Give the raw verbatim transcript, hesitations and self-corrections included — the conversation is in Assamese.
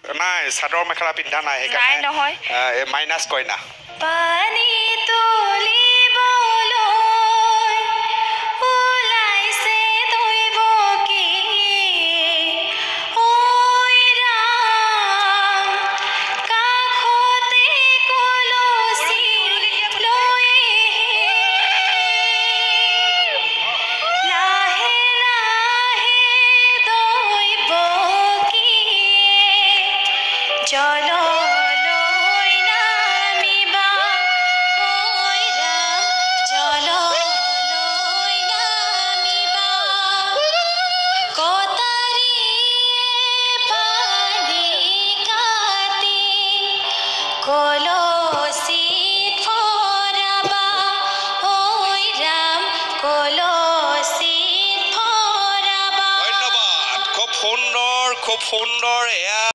নাই চাদৰ মেখেলা পিন্ধা নাই নাই নহয় মাইনাছ কইনা পানী তুলিবলৈ ওলাইছে দৈৱ কি ঐ ৰাম কাষতে কলচি লৈ লাহে লাহে দৈৱ কি জললৈ নামিবা ঐ ৰাম জললৈ নামিবা কটাৰীয়ে পানী কাটি কলচীত ভৰাবা ঐ ৰাম কলচীত ভৰাবা ধন্যবাদ খুব সুন্দৰ খুব সুন্দৰ এয়া